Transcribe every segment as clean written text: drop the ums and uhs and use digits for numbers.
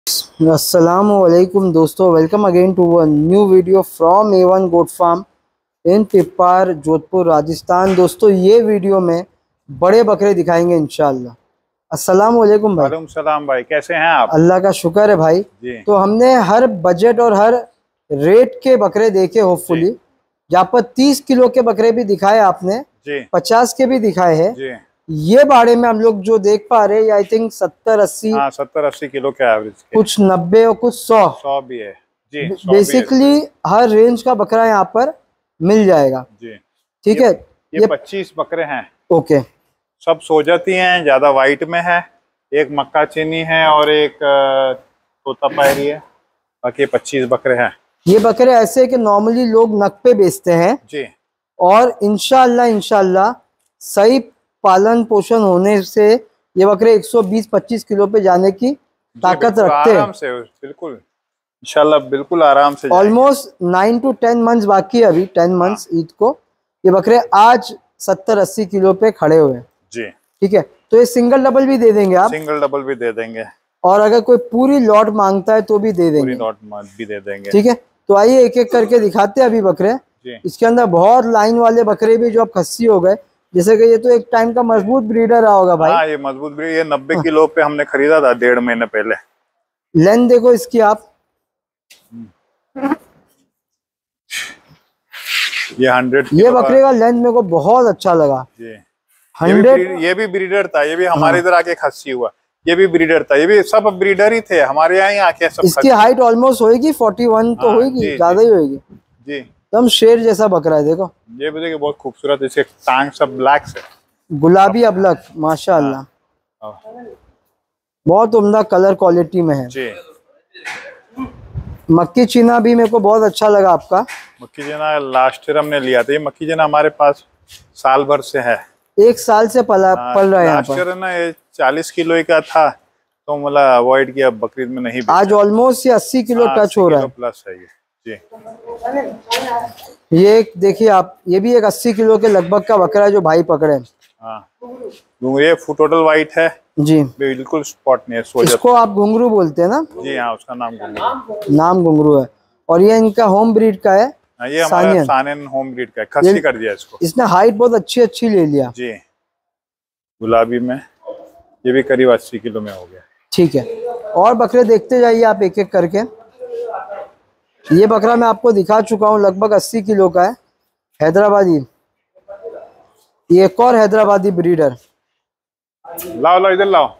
अस्सलामुअलैकुम दोस्तों, welcome again to a new video from A1 goat farm in Pipar Jodhpur Rajasthan. दोस्तों ये वीडियो में बड़े बकरे दिखाएंगे इंशाल्लाह। अस्सलामुअलैकुम भाई। वालेकुम सलाम भाई, कैसे हैं आप? अल्लाह का शुक्र है भाई। जी तो हमने हर बजट और हर रेट के बकरे देखे जी होपफुली। यहाँ पर 30 किलो के बकरे भी दिखाए आपने, जी 50 के भी दिखाए हैं। जी। ये बाड़े में हम लोग जो देख पा रहे हैं आई थिंक 70-80, हाँ, 70-80 किलो के एवरेज के। कुछ 90 और कुछ 100। 100 भी है जी, 100 भी है बेसिकली इसमें। हर रेंज का बकरा यहाँ पर मिल जाएगा। जी। ठीक ये है। ये ये 25 बकरे हैं। ओके। सब सो जाती हैं, ज्यादा वाइट में है। एक मक्का चीनी है और एक तोता पायरी है। बाकी 25 बकरे हैं ये बकरे ऐसे कि नॉर्मली लोग नग पे बेचते हैं जी और इंशाल्लाह सही पालन पोषण होने से ये बकरे 120-25 किलो पे जाने की जी। ताकत बिल्कुल रखते हैं। आराम से, बिल्कुल इंशाल्लाह बिल्कुल आराम से जाएंगे। ऑलमोस्ट 9 to 10 मंथ्स बाकी है, अभी 10 हाँ मंथ्स ईद को। ये बकरे आज 70-80 किलो पे खड़े हुए हैं। जी। ठीक है, तो ये सिंगल डबल भी दे देंगे आप, सिंगल डबल भी दे देंगे, और अगर कोई पूरी लॉट मांगता है तो भी दे पूरी देंगे। नॉट भी दे देंगे। ठीक है, तो आइए एक एक करके दिखाते हैं अभी बकरे। जी इसके अंदर बहुत लाइन वाले बकरे भी जो अब खस्सी हो गए, जैसे कि ये तो एक टाइम का मजबूत ब्रीडर रहा होगा भाई। हाँ, ये मजबूत ब्रीड, ये 90 किलो पे हमने खरीदा था 1.5 महीने पहले। लेंथ देखो इसकी आप, ये 100 ये किलो बकरे का लेंथ मेरे को बहुत अच्छा लगा। जी। 100। ये भी ब्रीडर था, ये भी हमारे इधर आके खस्सी हुआ। ये भी ब्रीडर था, ये भी सब ब्रीडर ही थे हमारे यहाँ ही आके सब इसकी खस्सी। हाइट ऑलमोस्ट होगी 41 तो हाँ होगी, जी ज्यादा जी ही होगी। जी। एकदम शेर जैसा बकरा है, देखो ये भी देखिए बहुत खूबसूरत, इसे टांग सब ब्लैक से। गुलाबी अबलक माशाल्लाह, हाँ बहुत उम्दा कलर क्वालिटी में है। जी। मक्की चीना भी मेरे को बहुत अच्छा लगा आपका। मक्की जना लास्ट ईयर हमने लिया था, ये मक्की जना हमारे पास साल भर से है। एक साल से पल रहा है यहाँ लास्ट पर। ईयर ना ये 40 किलो ही का था, तो मतलब अवॉइड किया, बकरीद में नहीं बेचा। आज ऑलमोस्ट ये 80 किलो टच हो रहा है। प्लस है ये जी। ये एक देखिए आप, ये भी एक 80 किलो के लगभग का बकरा है जो भाई पकड़े। हाँ, ये टोटल वाइट है जी, बिल्कुल, स्पॉट नहीं है, सो जाता इसको आप घुंगरू बोलते हैं ना? जी। हाँ, उसका नाम घुंगरू। नाम घुंगरू है। और ये इनका होम ब्रीड का है। हाँ, ये हमारा सानियन। सानेन होम ब्रीड का है, खस्सी कर दिया इसको। इसने हाइट बहुत अच्छी ले लिया जी, गुलाबी में ये भी करीब 80 किलो में हो गया। ठीक है, और बकरे देखते जाइए आप एक एक करके। ये बकरा मैं आपको दिखा चुका हूँ, लगभग 80 किलो का है, हैदराबादी। ये एक और हैदराबादी ब्रीडर। लाओ लाओ, इधर लाओ।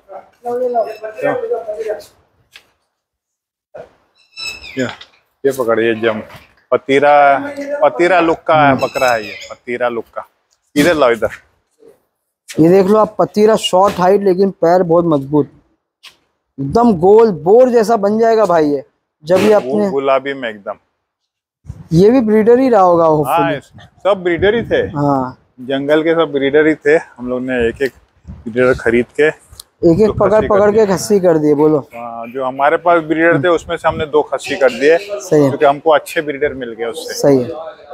ये पकड़िए जम पतीरा, पतीरा लुक का बकरा है ये, पतीरा लुक का। इधर लाओ, इधर। ये देख लो आप, पतीरा शॉर्ट हाइट लेकिन पैर बहुत मजबूत, एकदम गोल बोर जैसा बन जाएगा भाई ये जब ये अपने। गुलाबी में एकदम। ये भी ब्रीडर ही रहा होगा हाँ, होपफुली। सब ब्रीडर ही थे। हाँ, जंगल के सब ब्रीडर ही थे, हम लोग ने एक एक ब्रीडर खरीद के एक एक पकड़ के खस्सी कर दिए। बोलो। हाँ, जो हमारे पास ब्रीडर थे उसमें से हमने 2 खस्सी कर दिए, सही है, क्योंकि हमको अच्छे ब्रीडर मिल गए उससे। सही है।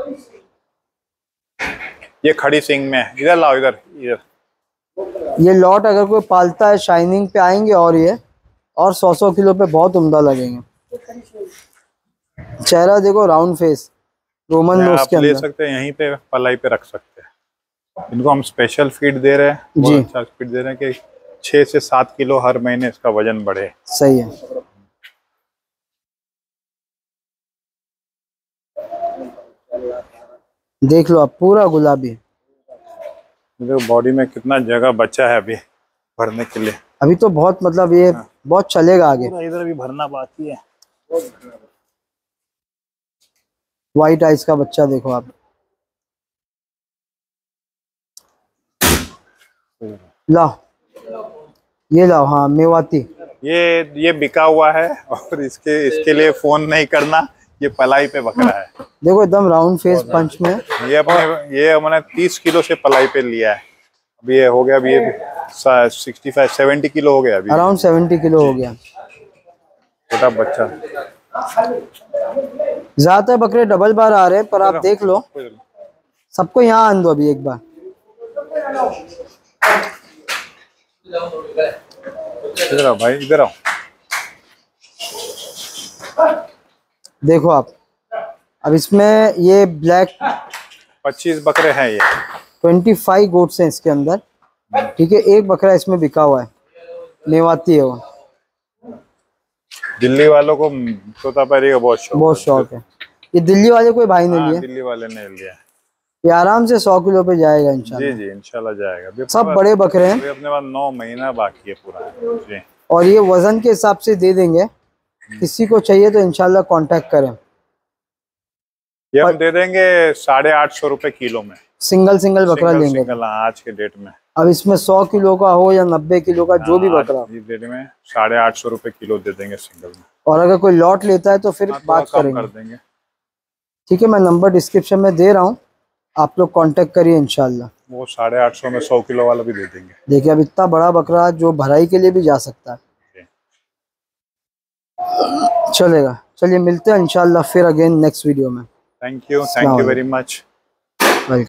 ये खड़ी सिंग में है, इधर लाओ, इधर इधर। ये लॉट अगर कोई पालता है शाइनिंग पे आएंगे, और ये और 100 किलो पे बहुत उम्दा लगेंगे। चेहरा देखो, राउंड फेस, रोमन नोज आप के ले अंदर। सकते हैं, यहीं पे पलाई पे रख सकते हैं। इनको हम स्पेशल फीड दे रहे हैं, बहुत अच्छा फीड दे रहे हैं कि 6 से 7 किलो हर महीने इसका वजन बढ़े। सही है। देख लो आप, पूरा गुलाबी। देखो बॉडी में कितना जगह बचा है अभी भरने के लिए। अभी तो बहुत मतलब ये बहुत चलेगा आगे। इधर भी भरना बाकी है। व्हाइट आइस का बच्चा देखो आप, लाओ, ये लाओ। हाँ, मेवाती। ये बिका हुआ है, और इसके लिए फोन नहीं करना, ये पलाई पे बकरा है। देखो एकदम राउंड फेस पंच में। ये हमने 30 किलो से पलाई पे लिया है। अभी ये हो गया, अभी ये 65-70 किलो हो गया, अभी अराउंड 70 किलो हो गया। छोटा बच्चा। ज्यादातर बकरे डबल बार आ रहे हैं, पर आप देख लो, सबको यहाँ आन दो अभी एक बार। इधर आओ भाई, इधर आओ। देखो आप, अब इसमें ये ब्लैक 25 बकरे हैं ये। 25 गोट्स हैं इसके अंदर, ठीक है। एक बकरा इसमें बिका हुआ है, मेवाती है वो। दिल्ली वालों को तोतापरी का बहुत शौक है। ये दिल्ली वाले कोई भाई ने लिया, दिल्ली वाले ने लिया। ये आराम से 100 किलो पे जाएगा इंशाल्लाह। जी जी इंशाल्लाह जाएगा। सब बड़े बकरे हैं। अपने पास 9 महीना बाकी है पूरा जी। और ये वजन के हिसाब से दे देंगे, किसी को चाहिए तो इंशाल्लाह कांटेक्ट करें। ये हम दे देंगे 850 रुपए किलो में। सिंगल बकरा लेंगे आज के डेट में। अब इसमें 100 किलो का हो या 90 किलो का, जो भी बकरा डेट में 850 रुपए किलो दे देंगे सिंगल में। और अगर कोई लॉट लेता है तो फिर बात करेंगे, कर देंगे। ठीक है। मैं नंबर डिस्क्रिप्शन में दे रहा हूँ, आप लोग कांटेक्ट करिए इंशाल्लाह। वो 850 में 100 किलो वाला भी दे देंगे। देखिए अब इतना बड़ा बकरा जो भराई के लिए भी जा सकता है, चलेगा। चलिए मिलते हैं इंशाल्लाह फिर अगेन नेक्स्ट वीडियो में। Thank you very much.